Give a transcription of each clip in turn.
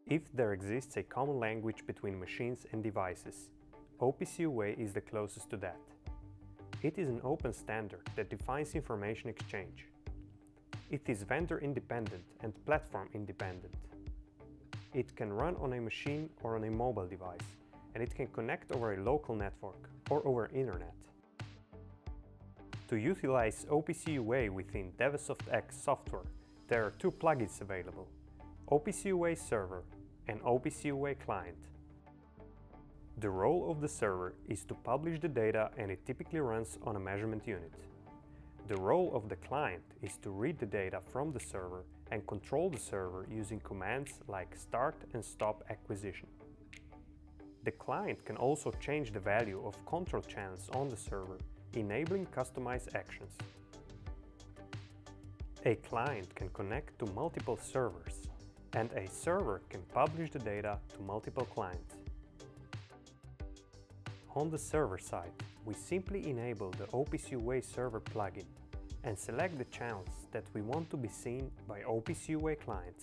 If there exists a common language between machines and devices, OPC UA is the closest to that. It is an open standard that defines information exchange. It is vendor independent and platform independent. It can run on a machine or on a mobile device, and it can connect over a local network or over Internet. To utilize OPC UA within Dewesoft X software, there are two plugins available: OPC UA Server and OPC UA Client. The role of the server is to publish the data, and it typically runs on a measurement unit. The role of the client is to read the data from the server and control the server using commands like start and stop acquisition. The client can also change the value of control channels on the server, enabling customized actions. A client can connect to multiple servers, and a server can publish the data to multiple clients. On the server side, we simply enable the OPC UA Server plugin and select the channels that we want to be seen by OPC UA clients.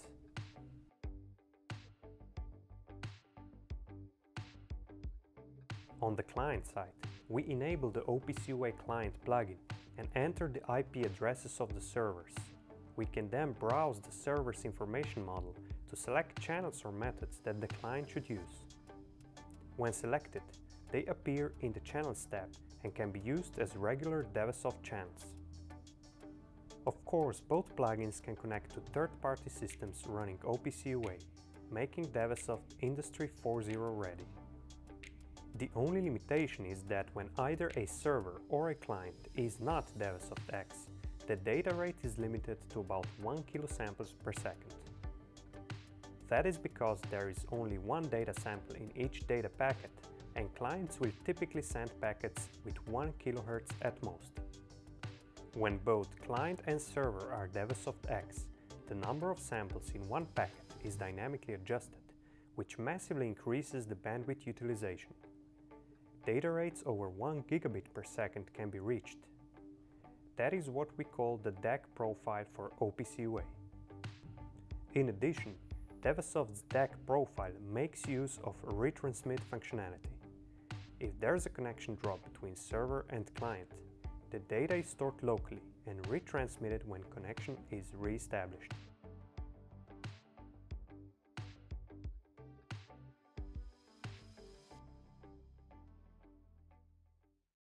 On the client side, we enable the OPC UA Client plugin and enter the IP addresses of the servers. We can then browse the server's information model to select channels or methods that the client should use. When selected, they appear in the Channels tab and can be used as regular Dewesoft channels. Of course, both plugins can connect to third-party systems running OPC UA, making Dewesoft Industry 4.0 ready. The only limitation is that when either a server or a client is not Dewesoft X, the data rate is limited to about 1 kilosamples per second. That is because there is only one data sample in each data packet, and clients will typically send packets with 1 kHz at most. When both client and server are Dewesoft X, the number of samples in one packet is dynamically adjusted, which massively increases the bandwidth utilization. Data rates over 1 gigabit per second can be reached. That is what we call the DAQ profile for OPC UA. In addition, Dewesoft's DAQ profile makes use of retransmit functionality. If there's a connection drop between server and client, the data is stored locally and retransmitted when connection is re-established.